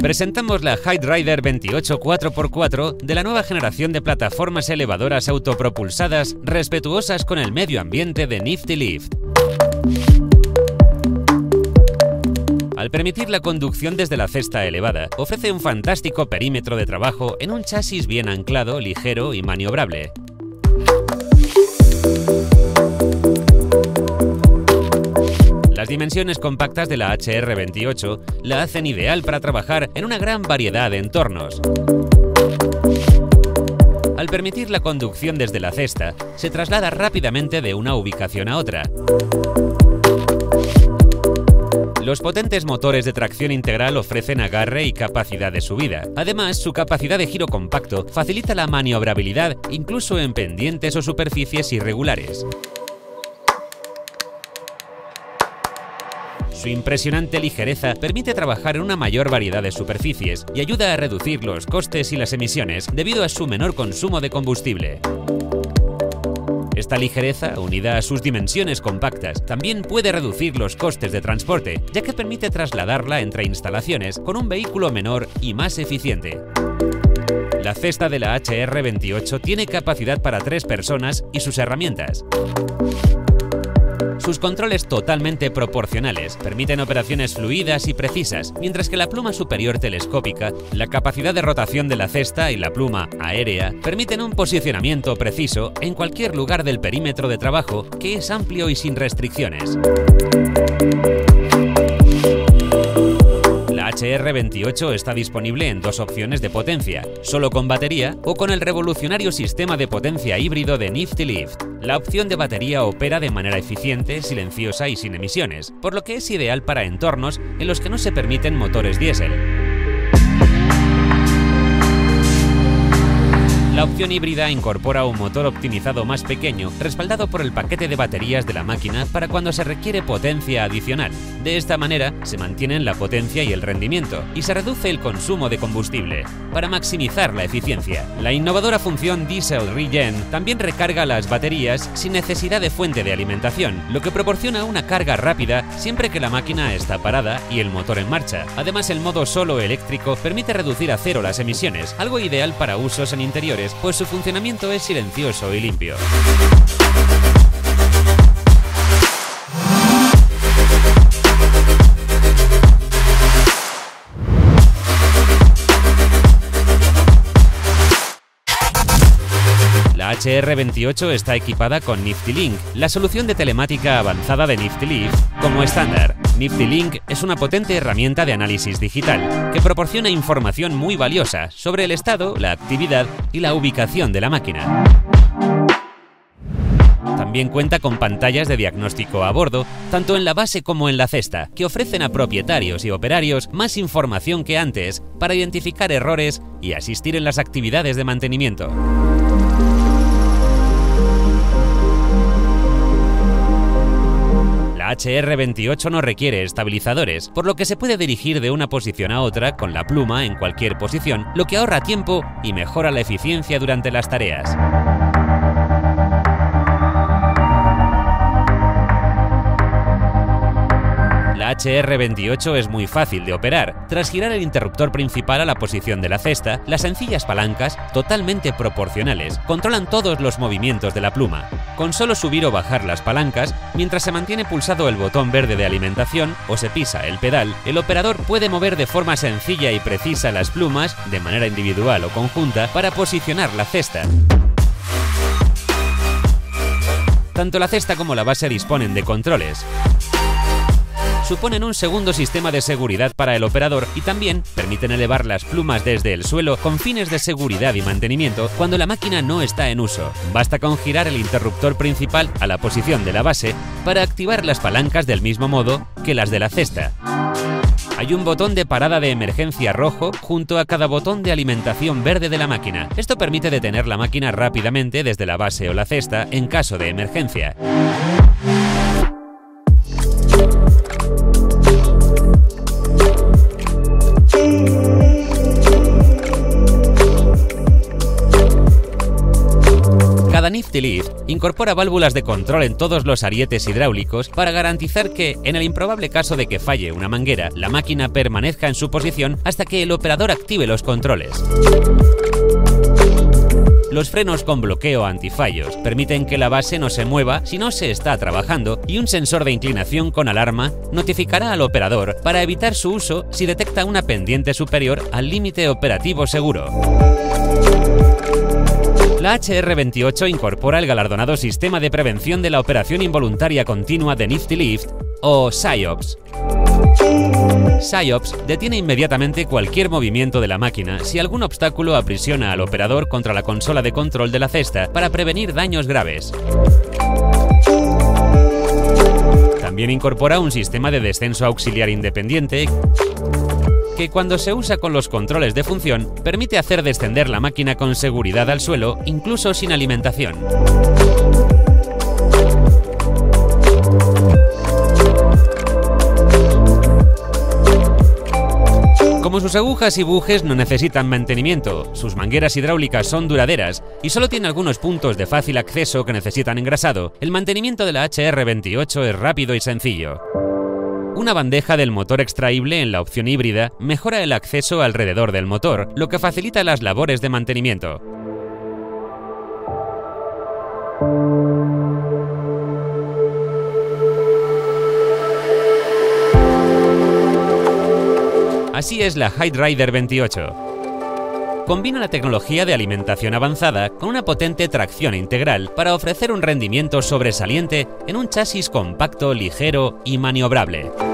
Presentamos la HeightRider 28 4x4 de la nueva generación de plataformas elevadoras autopropulsadas respetuosas con el medio ambiente de Nifty Lift. Al permitir la conducción desde la cesta elevada, ofrece un fantástico perímetro de trabajo en un chasis bien anclado, ligero y maniobrable. Las dimensiones compactas de la HR28 la hacen ideal para trabajar en una gran variedad de entornos. Al permitir la conducción desde la cesta, se traslada rápidamente de una ubicación a otra. Los potentes motores de tracción integral ofrecen agarre y capacidad de subida. Además, su capacidad de giro compacto facilita la maniobrabilidad incluso en pendientes o superficies irregulares. Su impresionante ligereza permite trabajar en una mayor variedad de superficies y ayuda a reducir los costes y las emisiones debido a su menor consumo de combustible. Esta ligereza, unida a sus dimensiones compactas, también puede reducir los costes de transporte, ya que permite trasladarla entre instalaciones con un vehículo menor y más eficiente. La cesta de la HR28 tiene capacidad para 3 personas y sus herramientas. Sus controles totalmente proporcionales permiten operaciones fluidas y precisas, mientras que la pluma superior telescópica, la capacidad de rotación de la cesta y la pluma aérea permiten un posicionamiento preciso en cualquier lugar del perímetro de trabajo, que es amplio y sin restricciones. La HR28 está disponible en 2 opciones de potencia, solo con batería o con el revolucionario sistema de potencia híbrido de Nifty Lift. La opción de batería opera de manera eficiente, silenciosa y sin emisiones, por lo que es ideal para entornos en los que no se permiten motores diésel. La opción híbrida incorpora un motor optimizado más pequeño, respaldado por el paquete de baterías de la máquina para cuando se requiere potencia adicional. De esta manera, se mantienen la potencia y el rendimiento, y se reduce el consumo de combustible, para maximizar la eficiencia. La innovadora función Diesel Regen también recarga las baterías sin necesidad de fuente de alimentación, lo que proporciona una carga rápida siempre que la máquina está parada y el motor en marcha. Además, el modo solo eléctrico permite reducir a 0 las emisiones, algo ideal para usos en interiores, pues su funcionamiento es silencioso y limpio. La HR28 está equipada con Nifty Link, la solución de telemática avanzada de Nifty Lift, como estándar. Nifty Link es una potente herramienta de análisis digital que proporciona información muy valiosa sobre el estado, la actividad y la ubicación de la máquina. También cuenta con pantallas de diagnóstico a bordo, tanto en la base como en la cesta, que ofrecen a propietarios y operarios más información que antes para identificar errores y asistir en las actividades de mantenimiento. La HR28 no requiere estabilizadores, por lo que se puede dirigir de una posición a otra con la pluma en cualquier posición, lo que ahorra tiempo y mejora la eficiencia durante las tareas. La HR28 es muy fácil de operar. Tras girar el interruptor principal a la posición de la cesta, las sencillas palancas, totalmente proporcionales, controlan todos los movimientos de la pluma. Con solo subir o bajar las palancas, mientras se mantiene pulsado el botón verde de alimentación o se pisa el pedal, el operador puede mover de forma sencilla y precisa las plumas, de manera individual o conjunta, para posicionar la cesta. Tanto la cesta como la base disponen de controles. Suponen un segundo sistema de seguridad para el operador y también permiten elevar las plumas desde el suelo con fines de seguridad y mantenimiento cuando la máquina no está en uso. Basta con girar el interruptor principal a la posición de la base para activar las palancas del mismo modo que las de la cesta. Hay un botón de parada de emergencia rojo junto a cada botón de alimentación verde de la máquina. Esto permite detener la máquina rápidamente desde la base o la cesta en caso de emergencia. Nifty Lift incorpora válvulas de control en todos los arietes hidráulicos para garantizar que, en el improbable caso de que falle una manguera, la máquina permanezca en su posición hasta que el operador active los controles. Los frenos con bloqueo antifallos permiten que la base no se mueva si no se está trabajando, y un sensor de inclinación con alarma notificará al operador para evitar su uso si detecta una pendiente superior al límite operativo seguro. La HR28 incorpora el galardonado Sistema de Prevención de la Operación Involuntaria Continua de Nifty Lift, o SIOPS. SIOPS detiene inmediatamente cualquier movimiento de la máquina si algún obstáculo aprisiona al operador contra la consola de control de la cesta para prevenir daños graves. También incorpora un sistema de descenso auxiliar independiente que, cuando se usa con los controles de función, permite hacer descender la máquina con seguridad al suelo, incluso sin alimentación. Como sus agujas y bujes no necesitan mantenimiento, sus mangueras hidráulicas son duraderas y solo tiene algunos puntos de fácil acceso que necesitan engrasado, el mantenimiento de la HR28 es rápido y sencillo. Una bandeja del motor extraíble en la opción híbrida mejora el acceso alrededor del motor, lo que facilita las labores de mantenimiento. Así es la Hydrider 28. Combina la tecnología de alimentación avanzada con una potente tracción integral para ofrecer un rendimiento sobresaliente en un chasis compacto, ligero y maniobrable.